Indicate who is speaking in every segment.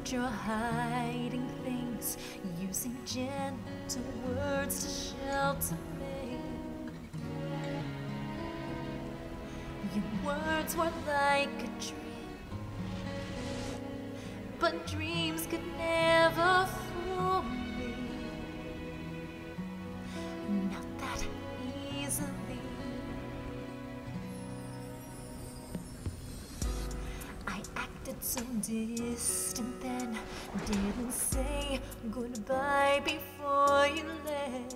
Speaker 1: you're hiding things, using gentle words to shelter me. Your words were like a dream, but dreams could never fool me. Not that easily. I acted so distant then, didn't say goodbye before you left.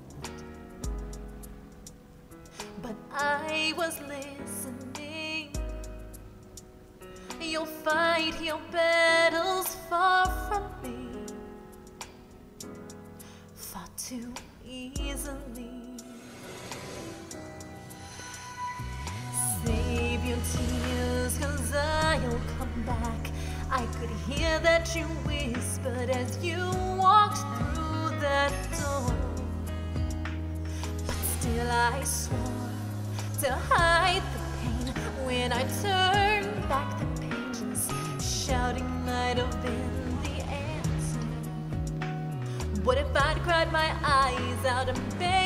Speaker 1: But I was listening. You'll fight your battles far from me, far too easily. Save your tears, 'cause I'll come back. I could hear that you whispered as you walked through that door. But still I swore to hide the pain. When I turned back the pages, shouting might have been the answer. What if I'd cried my eyes out and begged